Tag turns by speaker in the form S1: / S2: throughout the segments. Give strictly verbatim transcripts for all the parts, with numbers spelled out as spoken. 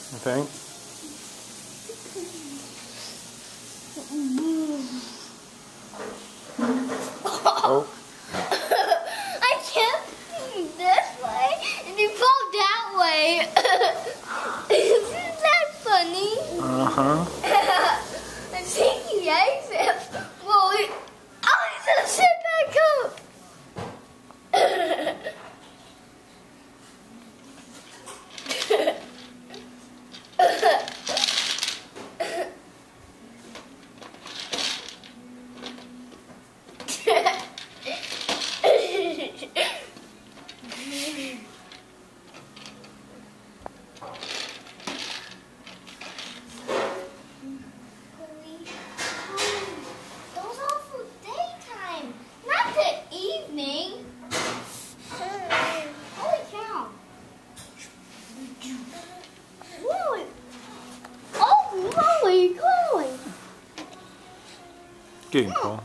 S1: You think? Oh.
S2: I can't see this way and you fall that way. Isn't that funny?
S1: Uh-huh.
S2: I think he likes it. Well, he, oh, he's gonna sit back up. Those are for daytime, not the evening. Holy cow. Whoa. Oh, holy holy.
S1: Get him, Paul.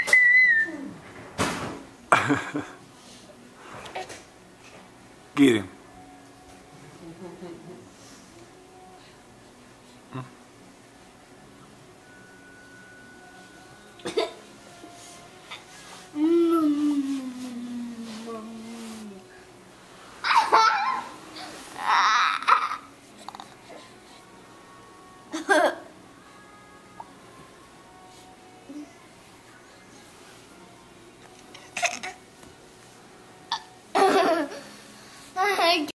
S1: Get him.